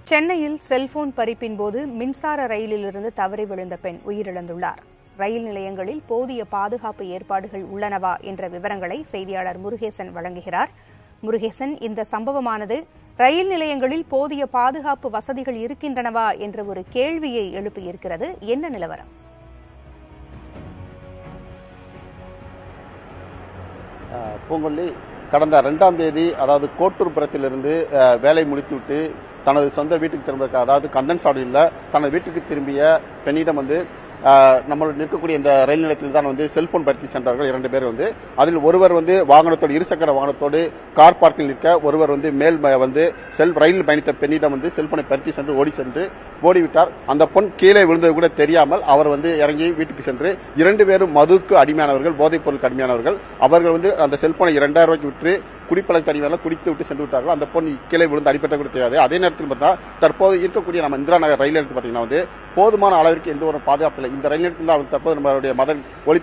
சென்னையில் செல்போன் பறிப்பின் போது மின்சார ரயிலிலிருந்து தவறி விழுந்த பெண் உயிரிழந்துள்ளார். ரயில் நிலையங்களில் போதிய பாதுகாப்பு ஏற்பாடுகள் உள்ளனவா என்ற விவரங்களை செய்தியாளர் முருகேசன் வழங்குகிறார். முருகேசன், இந்த சம்பவமானது ரயில் நிலையங்களில் போதிய பாதுகாப்பு வசதிகள் இருக்கின்றனவா என்ற ஒரு கேள்வியை எழுப்பியிருக்கிறது. என்ன நிலவரம்? பூங்கொல்லி, கடந்த 2ஆம் தேதி அதாவது கோட்டூர்புரத்திலிருந்து வேலை முடித்துவிட்டு தனது சொந்த வீட்டுக்கு திரும்புவதற்கு, அதாவது கந்தன்சாலையில் தனது வீட்டுக்கு திரும்பிய பெண்ணிடம் நம்மளுடைய நிற்கக்கூடிய இந்த ரயில் நிலையத்தில் தான் செல்போன் பறித்து சென்றார்கள் 2 பேர். அதில் ஒருவர் வாகனத்தோடு, இருசக்கர வாகனத்தோடு கார் பார்க்கில் நிற்க, ஒருவர் மேல் ரயில் பயணித்த பெண்ணிடம் செல்போனை பறித்து சென்று ஓடிவிட்டார். அந்த பொன் கீழே விழுந்தது கூட தெரியாமல் அவர் இறங்கி வீட்டுக்கு சென்று 2 பேரும் மதுக்கு அடிமையானவர்கள், போதைப் பொருளுக்கு அடிமையானவர்கள். அவர்கள் அந்த செல்போனை 2000 ரூபாய்க்கு விற்று குடிப்பழக்க தனியால குடித்து விட்டு சென்று விட்டார்கள். அந்த பொன் கீழே விழுந்து அடிப்பட்ட கூட தெரியாது. அதே நேரத்தில் பார்த்தா தற்போது இருக்கக்கூடிய நம்ம இந்திரா நகர் ரயில் நிலையத்தில் பார்த்தீங்கன்னா போதுமான அளவிற்கு எந்த ஒரு பாதுகாப்பு இல்லை. இந்த ரயில் நிலையத்தில் தான் தற்போது நம்மளுடைய மதன்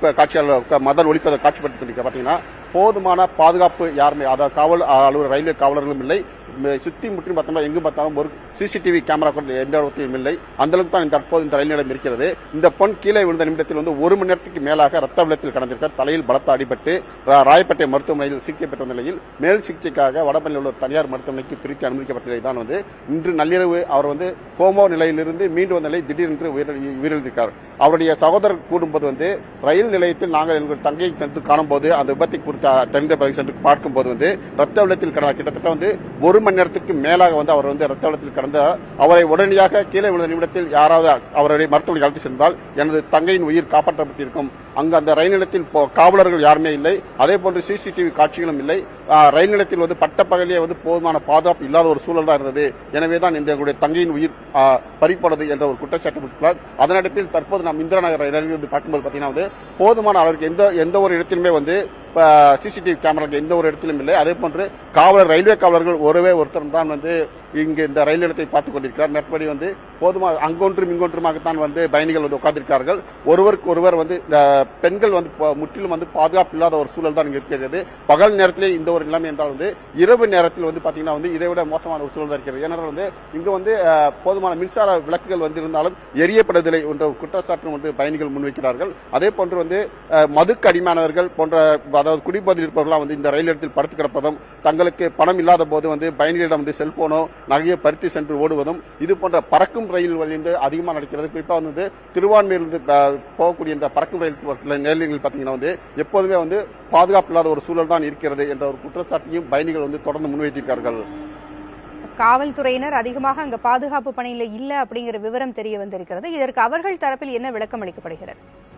ஒளிப்பதை காட்சிப்படுத்தி பார்த்தீங்கன்னா போதுமான பாதுகாப்பு யாருமே, அதாவது காவல் அலுவலர், ரயில்வே காவலர்களும் இல்லை. சுத்தி முற்றிலும் பார்த்தோம்னா எங்கும் பார்த்தாலும் ஒரு சிசிடிவி கேமரா கூட எந்த இடத்திலும் இல்லை. அந்த அளவுக்கு தான் தற்போது இந்த ரயில் நிலையம் இருக்கிறது. இந்த பொன் கீழே விழுந்த நிமிடத்தில் 1 மணி நேரத்துக்கு மேலாக ரத்த வெள்ளத்தில் கடந்திருக்கார். தலையில் பலத்த அடிபட்டு ராயப்பேட்டை மருத்துவமனையில் சிகிச்சை பெற்ற நிலையில் மேல் சிகிச்சைக்காக வடபழனியில் உள்ள தனியார் மருத்துவமனைக்கு பிரித்து அனுமதிக்கப்பட்ட நிலை தான் இன்று நள்ளிரவு அவர் கோமா நிலையிலிருந்து மீண்டு வந்த நிலை திடீரென்று உயிரிழந்திருக்கார். அவருடைய சகோதரர் கூடும்போது ரயில் நிலையத்தில் நாங்கள் எங்கள் தங்கையை சென்று காணும்போது அந்த விபத்தை குறித்து தெரிந்த பிறகு சென்று பார்க்கும்போது ரத்த வெள்ளத்தில் கடந்த கிட்டத்தட்ட 1 மணி நேரத்துக்கு மேலாக அவர் ரத்த வெள்ளத்தில் கடந்த அவரை உடனடியாக கீழே விழுந்த நிமிடத்தில் யாராவது அவருடைய மருத்துவமனைக்கு அழைத்து சென்றால் எனது தங்கையின் உயிர் காப்பாற்றப்பட்டிருக்கும். அங்கு அந்த ரயில் நிலையத்தில் காவலர்கள் யாருமே இல்லை. அதே போன்று சிசிடிவி காட்சிகளும் இல்லை. ரயில் நிலையத்தில் பட்டப்பகலியே போதுமான பாதுகாப்பு இல்லாத ஒரு சூழல் தான் இருந்தது. எனவேதான் எங்களுடைய தங்கையின் உயிர் பறிப்போனது என்ற ஒரு குற்றச்சாட்டு விட்டுள்ளார். அதனடிப்பில் தற்போது நாம் இந்திரா நகர் ரயில் பார்க்கும்போது பார்த்தீங்கன்னா போதுமான அளவிற்கு எந்த ஒரு இடத்திலுமே சிசிடிவி கேமரா எந்த ஒரு இடத்திலும் இல்லை. அதே போன்று ரயில்வே காவலர்கள் ஒருத்தர் தான் இங்கு இந்த ரயில் நிலையத்தை பார்த்துக் கொண்டிருக்கிறார். மற்றபடி போதுமான அங்கொன்றும் இங்கொன்றுமாகத்தான் பயணிகள் உட்கார்ந்திருக்கிறார்கள். ஒருவருக்கு ஒருவர் பெண்கள் முற்றிலும் பாதுகாப்பு இல்லாத ஒரு சூழல் தான் இருக்கிறது. பகல் நேரத்திலே இந்த ஒரு நிலைமை என்றால் இரவு நேரத்தில் பாத்தீங்கன்னா இதை விட மோசமான ஒரு சூழல் தான் இருக்கிறது. ஏன்னா இங்கு போதுமான மின்சார விளக்குகள் இருந்தாலும் எரியப்படுவதில்லை என்ற குற்றச்சாட்டு பயணிகள் முன்வைக்கிறார்கள். அதே போன்று மதுக்கு அடிமையானவர்கள் போன்ற, அதாவது குடிபோதையில் இருப்பவர்கள் இந்த ரயில் நிலையத்தில் படுத்து கிடப்பதும், தங்களுக்கு பணம் இல்லாத போது பயணிகளிடம் செல்போனோ நகையை பறித்து சென்று ஓடுவதும், இது போன்ற பறக்கும் ரயில் அதிகமாக நடக்கிறது. குறிப்பாக திருவான்மையிலிருந்து போகக்கூடிய இந்த பறக்கும் ரயில் நிலையங்கள் பார்த்தீங்கன்னா எப்போதுமே பாதுகாப்பு இல்லாத ஒரு சூழல் தான் இருக்கிறது என்ற ஒரு குற்றச்சாட்டையும் பயணிகள் தொடர்ந்து முன்வைத்திருக்கிறார்கள். காவல்துறையினர் அதிகமாக அங்க பாதுகாப்பு பணியில இல்ல அப்படிங்கிற விவரம் தெரிய வந்திருக்கிறது. இதற்கு அவர்கள் தரப்பில் என்ன விளக்கம் அளிக்கப்படுகிறது?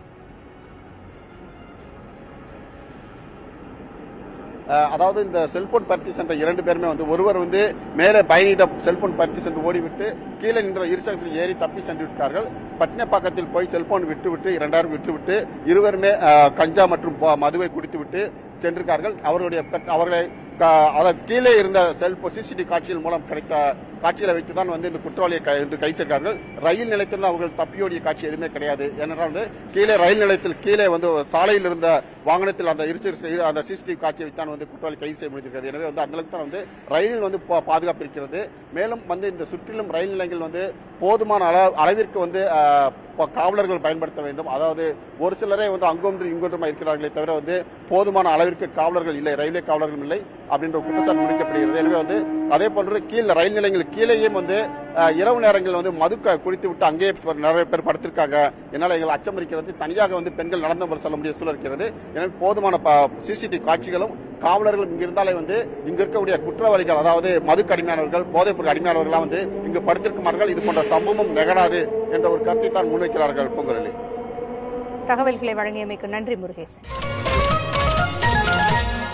அதாவது இந்த செல்போன் பறித்து சென்ற 2 பேருமே ஒருவர் மேலே பயணியிடம் செல்போன் பறித்து சென்று ஓடிவிட்டு கீழே நின்ற இருசக்கரத்தில் ஏறி தப்பி சென்று விட்டார்கள். பட்டினப்பாக்கத்தில் போய் செல்போன் விட்டுவிட்டு 2000 விட்டுவிட்டு இருவருமே கஞ்சா மற்றும் மதுவை குடித்துவிட்டு சென்றிருக்கார்கள். அவர்களை கீழே இருந்த சிசிடிவி காட்சிகள் மூலம் கிடைத்த காட்சிகளை வைத்துதான் இந்த குற்றவாளியை கை சேர்க்கிறார்கள். ரயில் நிலையத்தில் அவர்கள் தப்பியோடிய காட்சி எதுவுமே கிடையாது. ஏனென்றால் கீழே ரயில் நிலையத்தில் கீழே சாலையில் இருந்த வாகனத்தில் அந்த சிசிடிவி காட்சியை வைத்தான் குற்றவாளி கைது செய்ய முடிந்திருக்கிறது. எனவே அந்த அளவுக்கு தான் ரயிலில் பாதுகாப்பு இருக்கிறது. மேலும் இந்த சுற்றிலும் ரயில் நிலையங்கள் போதுமான அளவிற்கு காவலர்கள் பயன்படுத்த வேண்டும். அதாவது ஒரு சிலரே அங்கொன்று இங்கொன்றுமா இருக்கிறார்களே தவிர போதுமான அளவிற்கு காவலர்கள் இல்லை, ரயில்வே காவலர்கள் இல்லை அப்படின்ற குற்றச்சாட்டு முடிக்கப்படுகிறது. எனவே அதே போன்று ரயில் நிலையங்கள் கீழேயும் இரவு நேரங்களில் மது குடித்து விட்டு அங்கேயே நிறைய பேர் படுத்திருக்காங்க. என்னால் எங்கள் அச்சம் இருக்கிறது. தனியாக பெண்கள் நடந்து செல்ல முடிய சூழல் இருக்கிறது. எனவே போதுமான சிசிடிவி காட்சிகளும் காவலர்களும் இங்க இருந்தாலே இங்க இருக்கக்கூடிய குற்றவாளிகள், அதாவது மது அடிமையானவர்கள், போதைப் பொருள் அடிமையானவர்கள் இங்கு படுத்திருக்கிறார்கள். இது போன்ற சம்பவம் நிகழாது என்ற ஒரு கருத்தை தான் முன்வைக்கிறார்கள். பொங்கலில் தகவல்களை வழங்கியமைக்கு நன்றி முருகேசன்.